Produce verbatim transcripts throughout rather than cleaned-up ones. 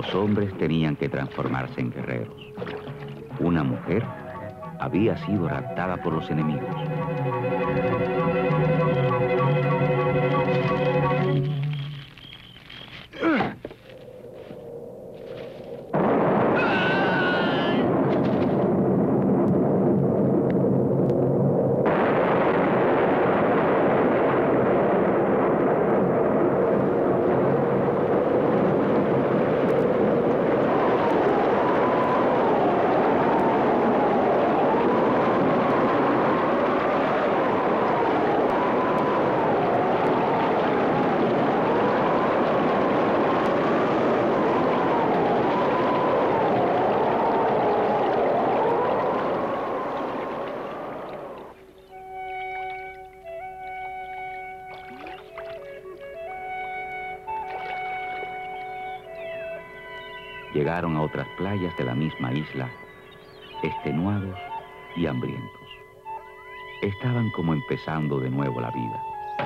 Los hombres tenían que transformarse en guerreros. Una mujer había sido raptada por los enemigos. Llegaron a otras playas de la misma isla, extenuados y hambrientos. Estaban como empezando de nuevo la vida.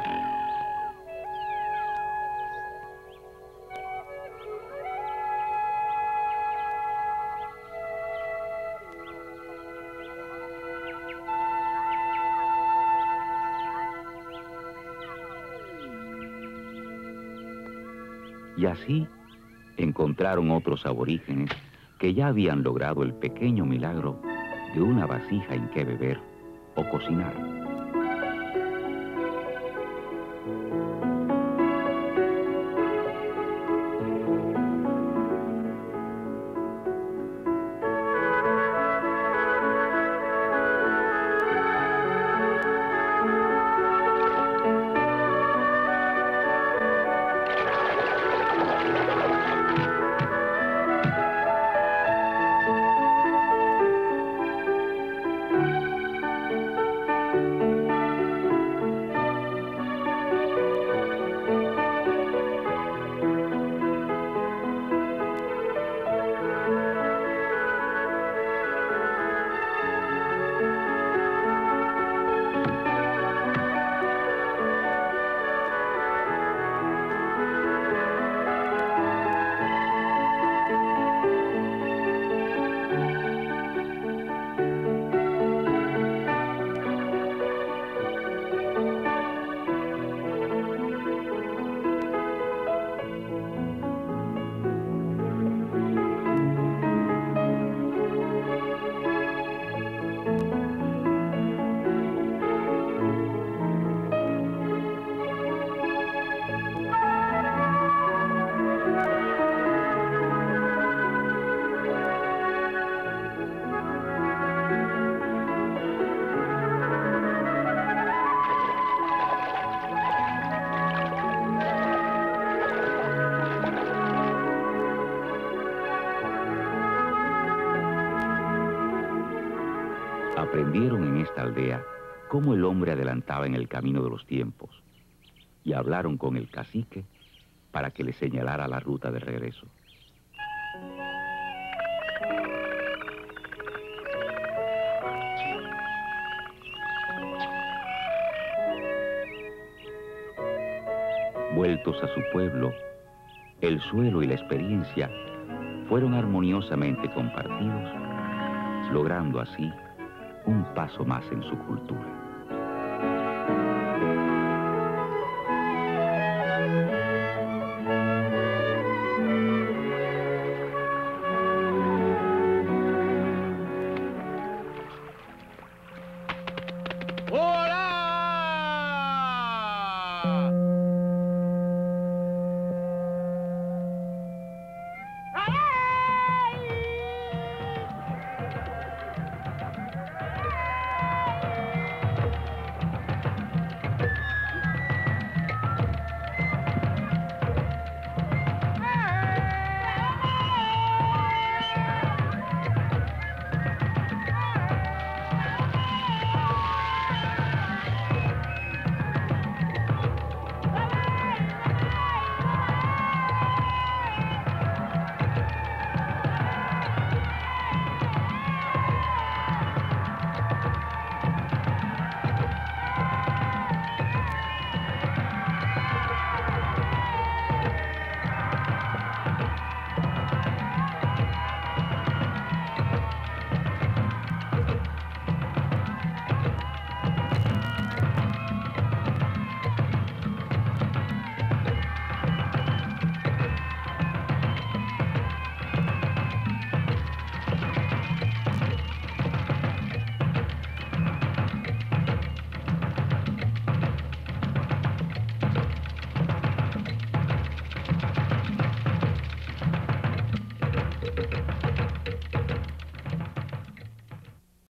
Y así encontraron otros aborígenes que ya habían logrado el pequeño milagro de una vasija en que beber o cocinar. Aprendieron en esta aldea cómo el hombre adelantaba en el camino de los tiempos y hablaron con el cacique para que le señalara la ruta de regreso. Vueltos a su pueblo, el suelo y la experiencia fueron armoniosamente compartidos, logrando así un paso más en su cultura.